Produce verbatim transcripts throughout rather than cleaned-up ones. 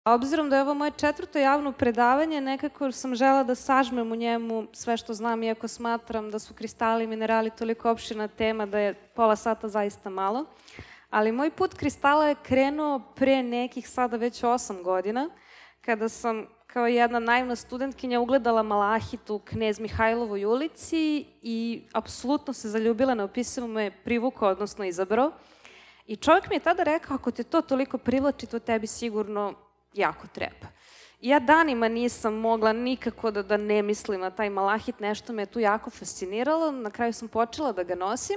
Obzirom da je ovo moje četvrto javno predavanje, nekako sam žela da sažmem u njemu sve što znam, iako smatram da su kristali i minerali toliko opširna tema da je pola sata zaista malo. Ali moj put kristala je krenuo pre nekih sada već osam godina, kada sam kao jedna naivna studentkinja ugledala malahit u Knez Mihajlovoj ulici i apsolutno se zaljubila, neopisivo me privukao, odnosno izabrao. I čovjek mi je tada rekao, ako te to toliko privlači, to tebi sigurno jako treba. Ja danima nisam mogla nikako da, da ne mislim na taj malahit, nešto me je tu jako fasciniralo, na kraju sam počela da ga nosim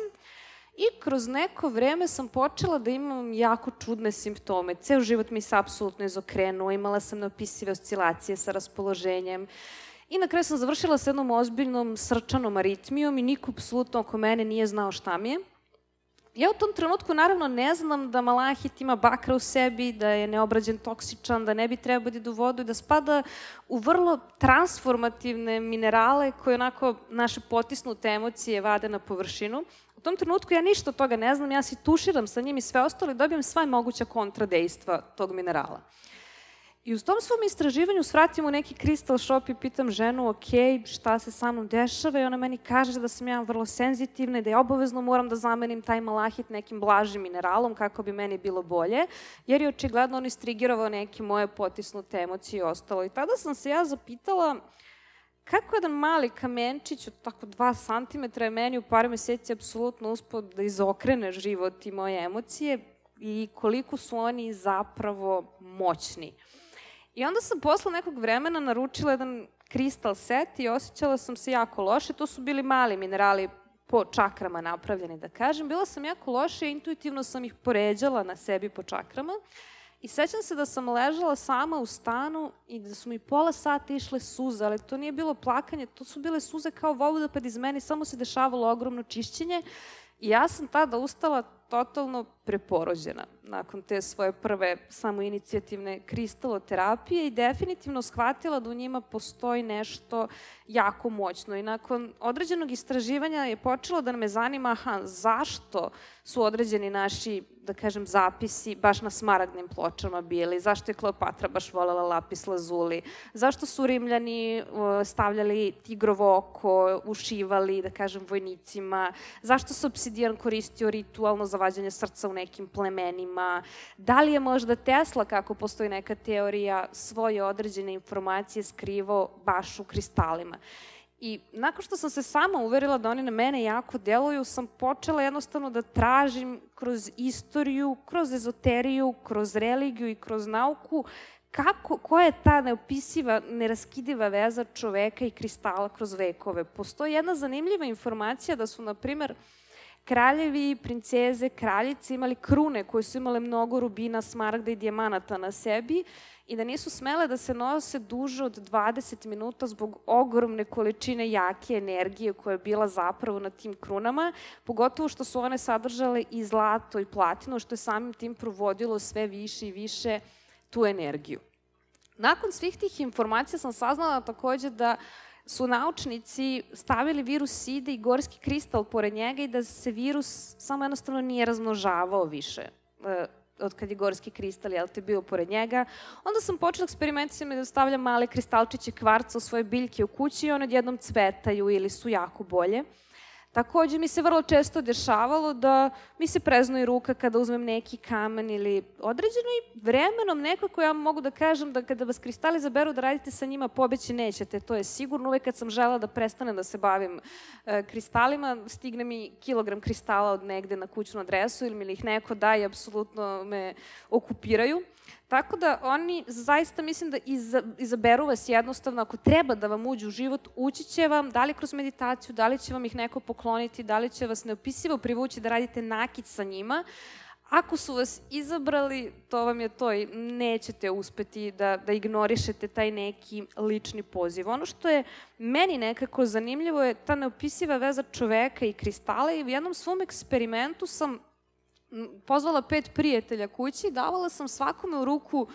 i kroz neko vreme sam počela da imam jako čudne simptome. Ceo život mi se apsolutno izokrenuo, imala sam neopisive oscilacije sa raspoloženjem i na kraju sam završila sa jednom ozbiljnom srčanom aritmijom i niko apsolutno oko mene nije znao šta mi je. Ja u tom trenutku naravno ne znam da malahit ima bakra u sebi, da je neobrađen toksičan, da ne bi trebao da ide u vodu i da spada u vrlo transformativne minerale koje onako naše potisnute emocije vade na površinu. U tom trenutku ja ništa od toga ne znam, ja se tuširam sa njim i sve ostalo i dobijem sva moguća kontradejstva tog minerala. I u tom svom istraživanju svratim u neki kristal shop i pitam ženu, ok, šta se sa mnom dešava i ona meni kaže da sam ja vrlo senzitivna i da ja obavezno moram da zamenim taj malahit nekim blažim mineralom kako bi meni bilo bolje, jer je očigledno on istrigerovao neke moje potisnute emocije i ostalo. I tada sam se ja zapitala kako jedan mali kamenčić od tako dva santimetra je meni u par meseci apsolutno uspeo da izokrene život i moje emocije i koliko su oni zapravo moćni. I onda sam posle nekog vremena naručila jedan kristal set i osjećala sam se jako loše. To su bili mali minerali po čakrama napravljeni, da kažem. Bila sam jako loše i intuitivno sam ih poređala na sebi po čakrama. I sećam se da sam ležala sama u stanu i da su mi pola sata išle suze, ali to nije bilo plakanje, to su bile suze kao vodopad iz meni, samo se dešavalo ogromno čišćenje. I ja sam tada ustala totalno preporođena nakon te svoje prve samoinicijativne kristaloterapije i definitivno shvatila da u njima postoji nešto jako moćno. I nakon određenog istraživanja je počelo da me zanima, aha, zašto su određeni naši, da kažem, zapisi baš na smaragdnim pločama bili, zašto je Kleopatra baš volela lapis lazuli, zašto su Rimljani stavljali tigrovo oko, ušivali, da kažem, vojnicima, zašto se obsidijan koristio ritualno za vađanje srca u nekim plemenima, da li je možda Tesla, kako postoji neka teorija, svoje određene informacije skrivao baš u kristalima. I nakon što sam se sama uverila da oni na mene jako deluju, sam počela jednostavno da tražim kroz istoriju, kroz ezoteriju, kroz religiju i kroz nauku kako, koja je ta neopisiva, neraskidiva veza čoveka i kristala kroz vekove. Postoji jedna zanimljiva informacija da su, na primer, kraljevi, princeze, kraljice imali krune koje su imale mnogo rubina, smaragda i dijamanata na sebi i da nisu smele da se nose duže od dvadeset minuta zbog ogromne količine jake energije koja je bila zapravo na tim krunama, pogotovo što su one sadržale i zlato i platinu, što je samim tim provodilo sve više i više tu energiju. Nakon svih tih informacija sam saznala takođe da su naučnici stavili virus side i gorski kristal pored njega i da se virus samo jednostavno nije razmnožavao više od kad je gorski kristal, jel te, bio pored njega. Onda sam počela eksperimentima da stavljam male kristalčiće kvarca u svoje biljke u kući i one odjednom cvetaju ili su jako bolje. Takođe mi se vrlo često dešavalo da mi se preznoji ruka kada uzmem neki kamen ili određeno i vremenom nekako ja mogu da kažem da kada vas kristali zaberu da radite sa njima, pobeći nećete, to je sigurno. Uvek kad sam želela da prestanem da se bavim e, kristalima, stigne mi kilogram kristala od negde na kućnu adresu ili mi ih neko daje i apsolutno me okupiraju. Tako da oni zaista mislim da izaberu vas jednostavno, ako treba da vam uđu u život, ući će vam, da li kroz meditaciju, da li će vam ih neko pokloniti, da li će vas neopisivo privući da radite nakit sa njima. Ako su vas izabrali, to vam je to i nećete uspeti da, da ignorišete taj neki lični poziv. Ono što je meni nekako zanimljivo je ta neopisiva veza čoveka i kristala i u jednom svom eksperimentu sam pozvala pet prijatelja kući i davala sam svakome u ruku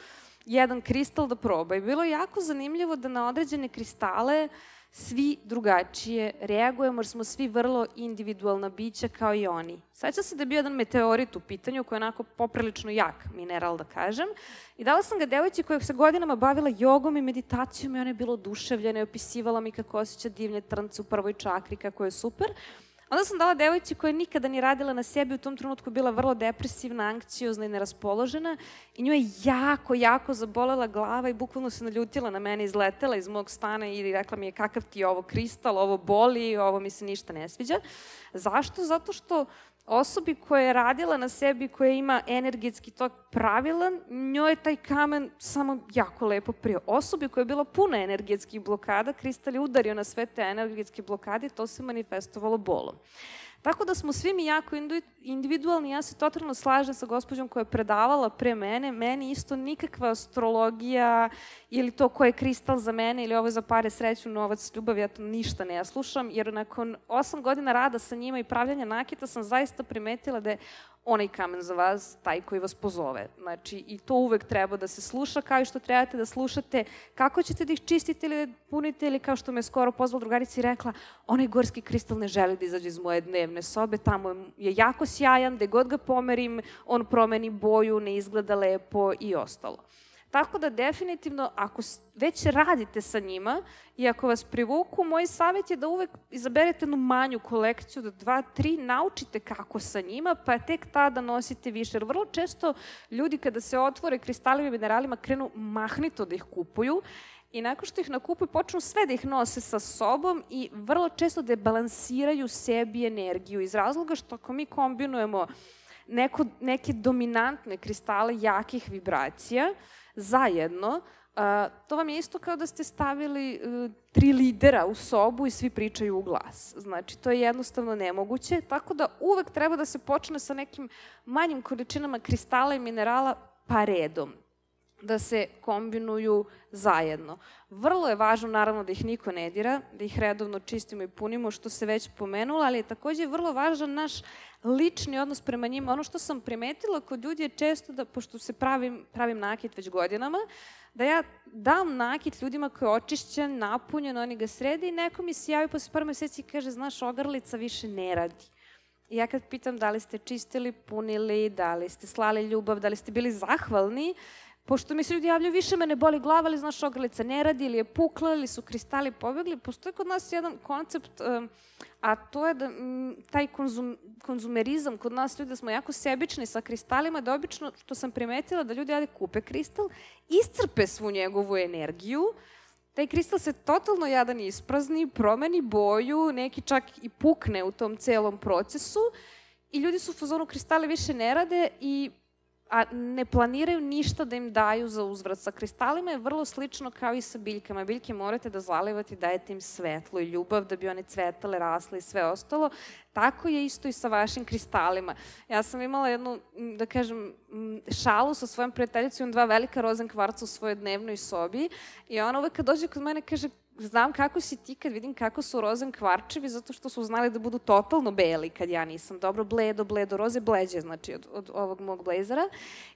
jedan kristal da proba. I bilo je jako zanimljivo da na određene kristale svi drugačije reagujemo, jer smo svi vrlo individualna bića kao i oni. Sećam se da je bio jedan meteorit u pitanju, koji je onako poprilično jak mineral, da kažem. I dala sam ga devojci koja se godinama bavila jogom i meditacijom i ona je bila oduševljena i opisivala mi kako osjeća divne trnce u prvoj čakri, kako je super. Onda sam dala devojci koja nikada ni radila na sebi, u tom trenutku bila vrlo depresivna, anksiozna i neraspoložena i nju je jako, jako zabolela glava i bukvalno se naljutila na mene, izletela iz mog stana i rekla mi je kakav ti je ovo kristal, ovo boli, ovo mi se ništa ne sviđa. Zašto? Zato što osobi koja je radila na sebi, koja ima energetski tok pravilan, njoj je taj kamen samo jako lepo prio. Osobi koja je bila puna energetskih blokada, kristal je udario na sve te energetske blokade i to se manifestovalo bolom. Tako da smo svi mi jako individualni, ja se totalno slažem sa gospođom koja je predavala pre mene, meni isto nikakva astrologija ili to ko je kristal za mene ili ovo je za pare, sreću, novac, ljubav, ja to ništa ne slušam, jer nakon osam godina rada sa njima i pravljanja nakita sam zaista primetila da je onaj kamen za vas taj koji vas pozove. Znači, i to uvek treba da se sluša, kao i što trebate da slušate kako ćete da ih čistite ili da punite, ili kao što me skoro pozvala drugarica i rekla, onaj gorski kristal ne želi da izađe iz moje dnevne sobe, tamo je jako sjajan, gde god ga pomerim, on promeni boju, ne izgleda lepo i ostalo. Tako da definitivno, ako već radite sa njima i ako vas privuku, moj savjet je da uvek izaberete jednu manju kolekciju, da dva, tri, naučite kako sa njima, pa tek tada nosite više. Jer vrlo često ljudi kada se otvore kristalima i mineralima krenu mahnito da ih kupuju i nakon što ih nakupuju počnu sve da ih nose sa sobom i vrlo često da balansiraju sebi energiju iz razloga što ako mi kombinujemo neko, neke dominantne kristale jakih vibracija, zajedno, to vam je isto kao da ste stavili tri lidera u sobu i svi pričaju u glas. Znači, to je jednostavno nemoguće, tako da uvek treba da se počne sa nekim manjim količinama kristala i minerala pa redom, da se kombinuju zajedno. Vrlo je važno, naravno, da ih niko ne dira, da ih redovno čistimo i punimo, što se već pomenula, ali je takođe vrlo važan naš lični odnos prema njima. Ono što sam primetila kod ljudi je često da, pošto se pravim, pravim nakit već godinama, da ja dam nakit ljudima koji je očišćen, napunjen, oni ga srede i neko mi se javi posle par meseci i kaže, znaš, ogrlica više ne radi. I ja kad pitam da li ste čistili, punili, da li ste slali ljubav, da li ste bili zahvalni, pošto mi se ljudi javljaju, više me ne boli glava, ali znaš, ogrlica ne radi, ili je pukla, ili su kristali pobegli, postoji kod nas jedan koncept, a to je da taj konzum, konzumerizam kod nas ljudi, da smo jako sebični sa kristalima, da obično, što sam primetila, da ljudi jade kupe kristal, iscrpe svu njegovu energiju, taj kristal se totalno jadan isprazni, promeni boju, neki čak i pukne u tom celom procesu i ljudi su u fazonu kristali više ne rade i a ne planiraju ništa da im daju za uzvrat. Sa kristalima je vrlo slično kao i sa biljkama. Biljke morate da zalivate i dajete im svetlo i ljubav da bi one cvetale, rasle i sve ostalo. Tako je isto i sa vašim kristalima. Ja sam imala jednu, da kažem, šalu sa svojom prijateljicom, imam dva velika rozen kvarca u svojoj dnevnoj sobi i ona uvek kad dođe kod mene kaže, znam kako si ti kad vidim kako su rozen kvarčevi, zato što su znali da budu totalno beli kad ja nisam. Dobro, bledo, bledo, roze, bleđe, znači od, od ovog mog blejzera.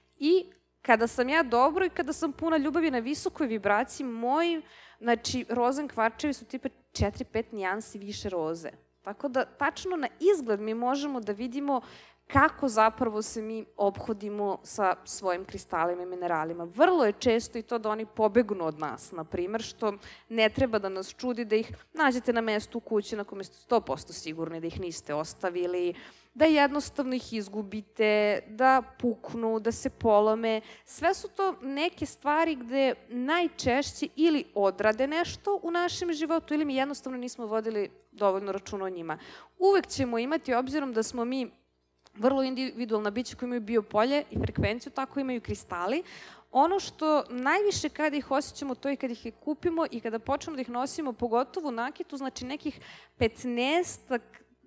I kada sam ja dobro i kada sam puna ljubavi na visokoj vibraciji, moji, znači, rozen kvarčevi su tipa četiri pet nijansi više roze. Tako da, tačno na izgled mi možemo da vidimo kako zapravo se mi ophodimo sa svojim kristalima i mineralima. Vrlo je često i to da oni pobegnu od nas, na primer, što ne treba da nas čudi da ih nađete na mestu u kući na kome ste sto posto sigurni da ih niste ostavili, da jednostavno ih izgubite, da puknu, da se polome. Sve su to neke stvari gde najčešće ili odrade nešto u našem životu ili mi jednostavno nismo vodili dovoljno računa o njima. Uvek ćemo imati, obzirom da smo mi vrlo individualna bića koja imaju biopolje i frekvenciju, tako imaju kristali. Ono što najviše kada ih osjećamo, to je kada ih kupimo i kada počnemo da ih nosimo, pogotovo u nakitu, znači nekih petnaestak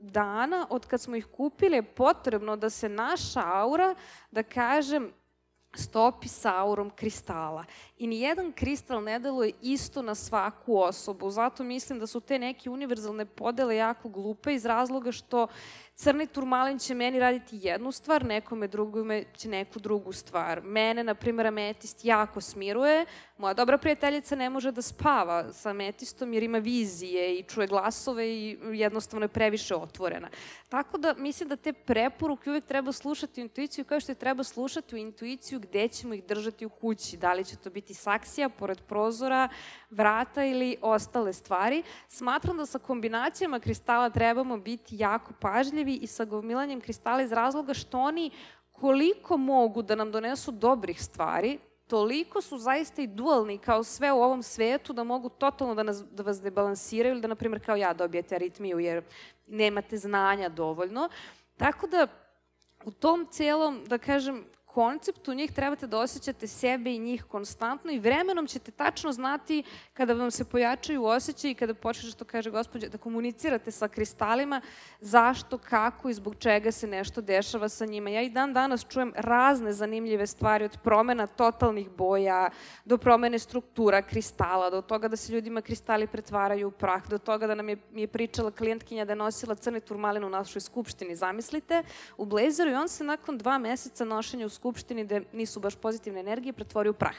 dana od kad smo ih kupili je potrebno da se naša aura, da kažem, stopi sa aurom kristala. I nijedan kristal ne deluje isto na svaku osobu. Zato mislim da su te neke univerzalne podele jako glupe iz razloga što Crni turmalin će meni raditi jednu stvar, nekome drugome će neku drugu stvar. Mene, na primjer, ametist jako smiruje. Moja dobra prijateljica ne može da spava sa ametistom jer ima vizije i čuje glasove i jednostavno je previše otvorena. Tako da mislim da te preporuke uvijek treba slušati u intuiciju, kao što je treba slušati u intuiciju gde ćemo ih držati u kući. Da li će to biti saksija, pored prozora, vrata ili ostale stvari. Smatram da sa kombinacijama kristala trebamo biti jako pažljivi i sa gomilanjem kristala iz razloga što oni koliko mogu da nam donesu dobrih stvari, toliko su zaista i dualni kao sve u ovom svetu da mogu totalno da, nas, da vas debalansiraju ili da, na primjer, kao ja dobijete aritmiju jer nemate znanja dovoljno. Tako da u tom celom, da kažem, konceptu njih trebate da osjećate sebe i njih konstantno i vremenom ćete tačno znati kada vam se pojačaju osjećaji i kada počnete, što kaže gospođa, da komunicirate sa kristalima zašto, kako i zbog čega se nešto dešava sa njima. Ja i dan danas čujem razne zanimljive stvari od promena totalnih boja do promene struktura kristala, do toga da se ljudima kristali pretvaraju u prah, do toga da nam je, mi je pričala klijentkinja da je nosila crni turmalin u našoj skupštini, zamislite, u blazeru i on se nakon dva meseca nošenja u skupštini gde nisu baš pozitivne energije, pretvorio u prah.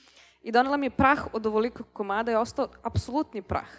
I donela mi je prah od ovolikog komada i ostao apsolutni prah.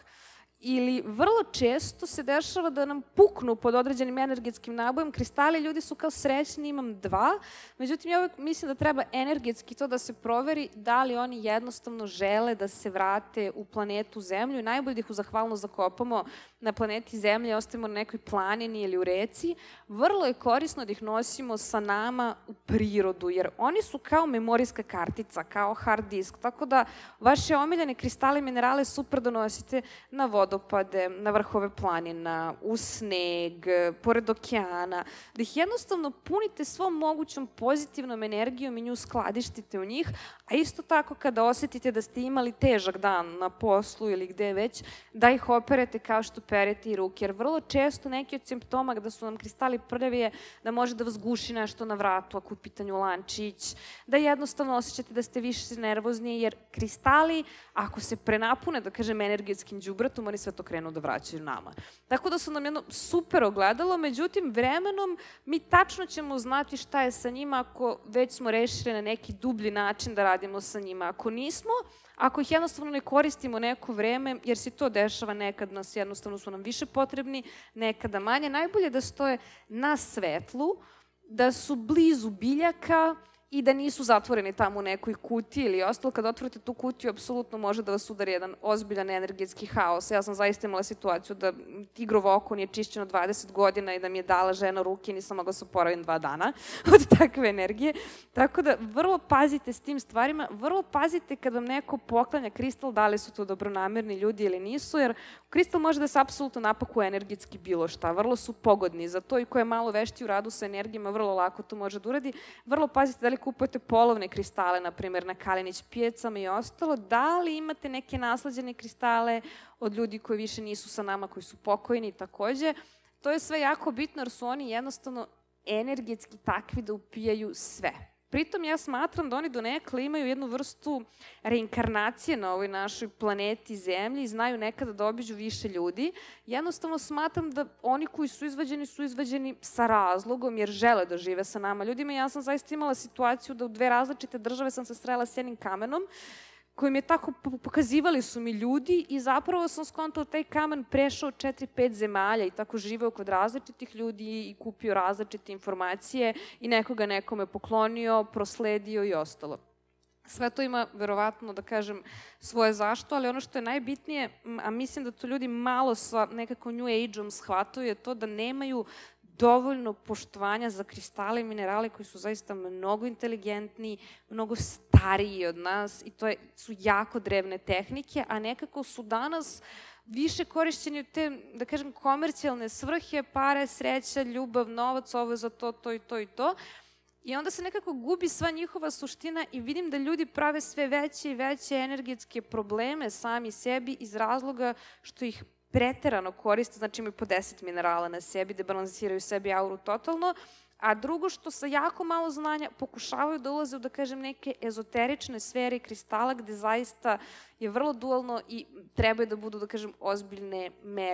Ili vrlo često se dešava da nam puknu pod određenim energetskim nabojem kristali, ljudi su kao srećni, imam dva, međutim ja uvijek mislim da treba energetski to da se proveri da li oni jednostavno žele da se vrate u planetu Zemlju i najbolje da ih u zahvalnost zakopamo na planeti Zemlje, ostavimo na nekoj planini ili u reci. Vrlo je korisno da ih nosimo sa nama u prirodu, jer oni su kao memorijska kartica, kao hard disk, tako da vaše omiljene kristale i minerale super da nosite na vodopade, na vrhove planina, u sneg, pored okeana, da ih jednostavno punite svom mogućom pozitivnom energijom i nju skladištite u njih, a isto tako kada osetite da ste imali težak dan na poslu ili gde već, da ih operete kao što perete i ruke, jer vrlo često neki od simptoma da su nam kristali prljavi je da može da vas guši nešto na vratu ako u pitanju lančić, da jednostavno osjećate da ste više nervozni, jer kristali, ako se prenapune, da kažem, energetskim đubretom, oni sve to krenu da vraćaju nama. Tako da su nam jedno super ogledalo, međutim, vremenom mi tačno ćemo znati šta je sa njima ako već smo rešili na neki dublji način da radimo sa njima. Ako nismo, ako ih jednostavno ne koristimo neko vreme, jer se to dešava, nekad nas jednostavno su nam više potrebni, nekada manje, najbolje da stoje na svetlu, da su blizu biljaka i da nisu zatvoreni tamo u nekoj kutiji ili ostalo. Kad otvorite tu kutiju, apsolutno može da vas udari jedan ozbiljan energetski haos. Ja sam zaista imala situaciju da tigrovo oko nije čišćeno dvadeset godina i da mi je dala žena ruke i nisam mogla se oporaviti dva dana od takve energije. Tako da vrlo pazite s tim stvarima, vrlo pazite kad vam neko poklanja kristal, da li su to dobronamerni ljudi ili nisu, jer kristal može da se apsolutno napakuje energetski bilo šta. Vrlo su pogodni za to i ko je malo vešti u radu sa energijama, vrlo lako to može da uradi. Vrlo pazite da li kupujete polovne kristale, na primjer na Kalinić pijacama i ostalo, da li imate neke nasleđene kristale od ljudi koji više nisu sa nama, koji su pokojni takođe. To je sve jako bitno jer su oni jednostavno energetski takvi da upijaju sve. Pritom ja smatram da oni donekle imaju jednu vrstu reinkarnacije na ovoj našoj planeti Zemlji i znaju nekada da obiđu više ljudi. Jednostavno smatram da oni koji su izvađeni su izvađeni sa razlogom jer žele da žive sa nama ljudima. Ja sam zaista imala situaciju da u dve različite države sam se srela s jednim kamenom kojim je tako, pokazivali su mi ljudi i zapravo sam skontala taj kamen prešao četiri, pet zemalja i tako živeo kod različitih ljudi i kupio različite informacije i nekoga nekome poklonio, prosledio i ostalo. Sve to ima, verovatno, da kažem, svoje zašto, ali ono što je najbitnije, a mislim da to ljudi malo sa nekako New Age-om shvataju, je to da nemaju dovoljno poštovanja za kristale i minerale koji su zaista mnogo inteligentniji, mnogo stariji od nas i to je, su jako drevne tehnike, a nekako su danas više korišćeni u te, da kažem, komercijalne svrhe, pare, sreća, ljubav, novac, ovo je za to, to i to i to. I onda se nekako gubi sva njihova suština i vidim da ljudi prave sve veće i veće energetske probleme sami sebi iz razloga što ih preterano koriste, znači imaju po deset minerala na sebi, da balansiraju sebi auru totalno, a drugo što sa jako malo znanja pokušavaju da ulaze u, da kažem, neke ezoterične sfere kristala gde zaista je vrlo dualno i trebaju da budu, da kažem, ozbiljne mere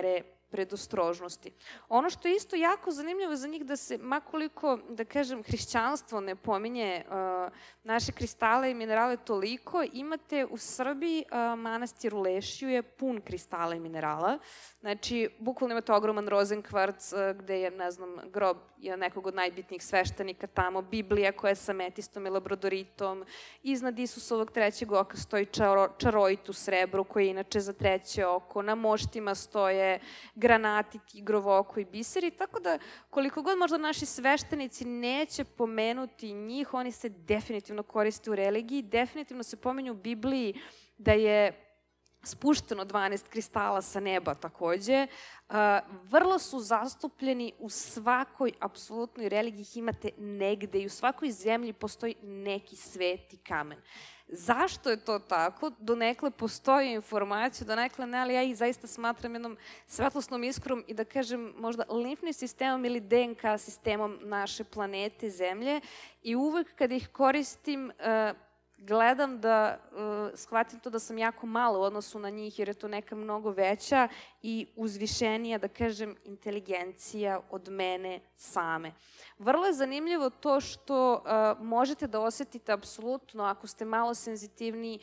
predostrožnosti. Ono što je isto jako zanimljivo za njih da se, makoliko, da kažem, hrišćanstvo ne pominje uh, naše kristale i minerale toliko, imate u Srbiji uh, manastir u Lešiju je pun kristala i minerala. Znači, bukvalno imate ogroman rozenkvarc uh, gde je, ne znam, grob je nekog od najbitnijih sveštenika tamo, Biblija koja je sa ametistom i labradoritom, iznad Isusovog trećeg oka stoji čaro, čaroit u srebru koji je inače za treće oko, na moštima stoje granati, tigrovo oko i biseri, tako da koliko god možda naši sveštenici neće pomenuti njih, oni se definitivno koriste u religiji, definitivno se pominju u Bibliji da je spušteno dvanaest kristala sa neba takođe. Vrlo su zastupljeni u svakoj apsolutnoj religiji, ih imate negde i u svakoj zemlji postoji neki sveti kamen. Zašto je to tako? Donekle postoji informacija, donekle ne, ali ja ih zaista smatram jednom svetlosnom iskrom i da kažem možda limfnim sistemom ili D N K sistemom naše planete Zemlje i uvek kad ih koristim gledam da uh, shvatim to da sam jako malo u odnosu na njih jer je to neka mnogo veća i uzvišenija, da kažem, inteligencija od mene same. Vrlo je zanimljivo to što uh, možete da osetite apsolutno, ako ste malo senzitivniji,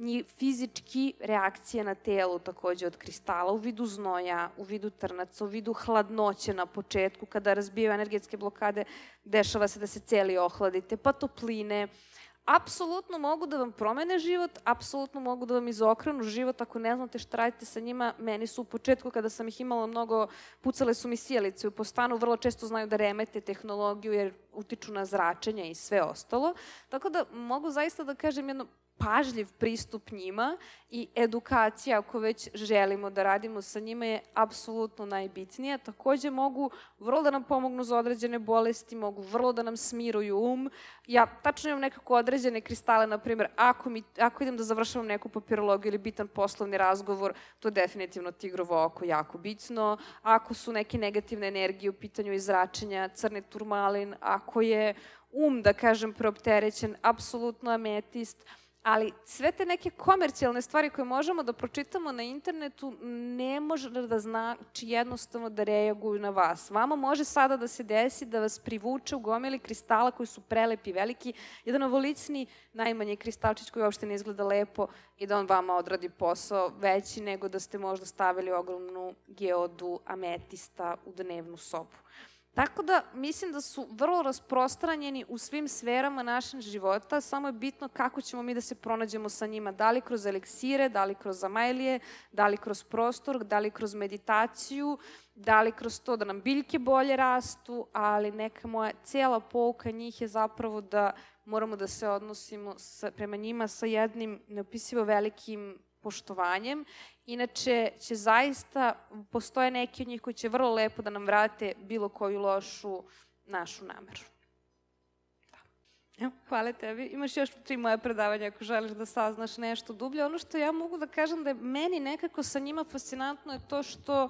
fizički reakcije na telu takođe od kristala, u vidu znoja, u vidu trnaca, u vidu hladnoće na početku, kada razbijaju energetske blokade, dešava se da se celi ohladite, pa topline. Apsolutno mogu da vam promene život, apsolutno mogu da vam izokrenu život ako ne znate šta radite sa njima. Meni su u početku, kada sam ih imala mnogo, pucale su mi sijalice po stanu, vrlo često znaju da remete tehnologiju jer utiču na zračenje i sve ostalo. Tako da mogu zaista da kažem jedno pažljiv pristup njima i edukacija, ako već želimo da radimo sa njima, je apsolutno najbitnija. Takođe mogu vrlo da nam pomognu za određene bolesti, mogu vrlo da nam smiruju um. Ja tačno imam nekako određene kristale, na primjer, ako, mi, ako idem da završavam neku papirologiju ili bitan poslovni razgovor, to je definitivno tigrovo oko jako bitno. Ako su neke negativne energije u pitanju izračenja, crni turmalin, ako je um, da kažem, preopterećen, apsolutno ametist. Ali sve te neke komercijalne stvari koje možemo da pročitamo na internetu ne može da znači jednostavno da reaguju na vas. Vama može sada da se desi da vas privuče u gomili kristala koji su prelepi i veliki, jedan ovolicni najmanji kristalčić koji uopšte ne izgleda lepo i da on vama odradi posao veći nego da ste možda stavili ogromnu geodu ametista u dnevnu sobu. Tako da mislim da su vrlo rasprostranjeni u svim sferama našeg života, samo je bitno kako ćemo mi da se pronađemo sa njima, da li kroz eliksire, da li kroz amajlije, da li kroz prostor, da li kroz meditaciju, da li kroz to da nam biljke bolje rastu, ali neka moja cijela pouka njih je zapravo da moramo da se odnosimo sa, prema njima sa jednim neopisivo velikim poštovanjem. Inače, će zaista, postoje neki od njih koji će vrlo lepo da nam vrate bilo koju lošu našu nameru. Da. Evo, hvala tebi. Imaš još tri moje predavanja ako želiš da saznaš nešto dublje. Ono što ja mogu da kažem da je meni nekako sa njima fascinantno je to što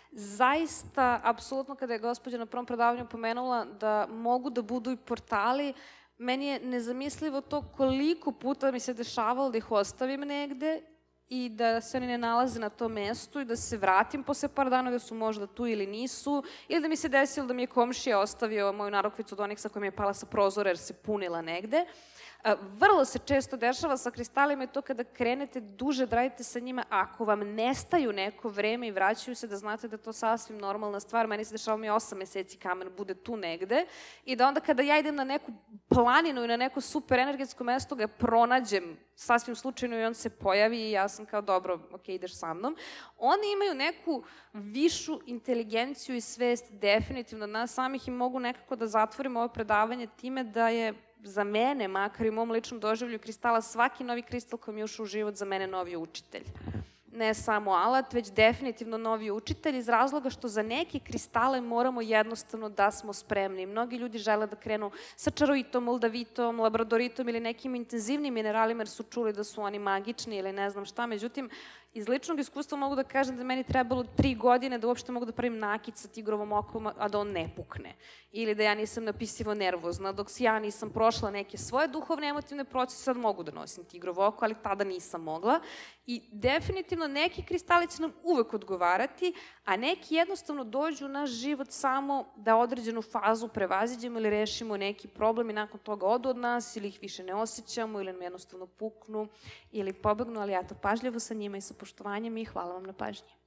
zaista, apsolutno kada je gospođa na prvom predavanju pomenula da mogu da budu i portali, meni je nezamislivo to koliko puta mi se dešavalo da ih ostavim negde i da se oni ne nalaze na tom mestu i da se vratim posle par dana da su možda tu ili nisu, ili da mi se desilo da mi je komšija ostavio moju narukvicu od oniksa koja mi je pala sa prozora jer se punila negde. Vrlo se često dešava sa kristalima i to kada krenete duže da radite sa njima, ako vam nestaju neko vreme i vraćaju se, da znate da je to sasvim normalna stvar. Meni se dešava mi osam meseci kamen bude tu negde i da onda kada ja idem na neku planinu i na neko super energetsko mesto ga pronađem sasvim slučajno i on se pojavi i ja sam kao dobro, ok, ideš sa mnom. Oni imaju neku višu inteligenciju i svest definitivno od nas samih i mogu nekako da zatvorimo ovo predavanje time da je za mene, makar i u mom ličnom doživlju kristala, svaki novi kristal koji mi je ušao u život za mene novi učitelj. Ne samo alat, već definitivno novi učitelj iz razloga što za neke kristale moramo jednostavno da smo spremni. Mnogi ljudi žele da krenu sa čaroitom, moldavitom, labradoritom ili nekim intenzivnim mineralima jer su čuli da su oni magični ili ne znam šta. Međutim, Iz ličnog iskustva mogu da kažem da je meni trebalo tri godine da uopšte mogu da pravim nakit sa tigrovom okom, a da on ne pukne. Ili da ja nisam napisivo nervozna, dok ja nisam prošla neke svoje duhovne emotivne procese, sad mogu da nosim tigrovo oko, ali tada nisam mogla. I definitivno neki kristali će nam uvek odgovarati, a neki jednostavno dođu u naš život samo da određenu fazu prevaziđemo ili rešimo neki problem i nakon toga odu od nas ili ih više ne osjećamo ili nam jednostavno puknu ili pobegnu, ali ja to pažljivo sa njima i sa poštovanjem i hvala vam na pažnji.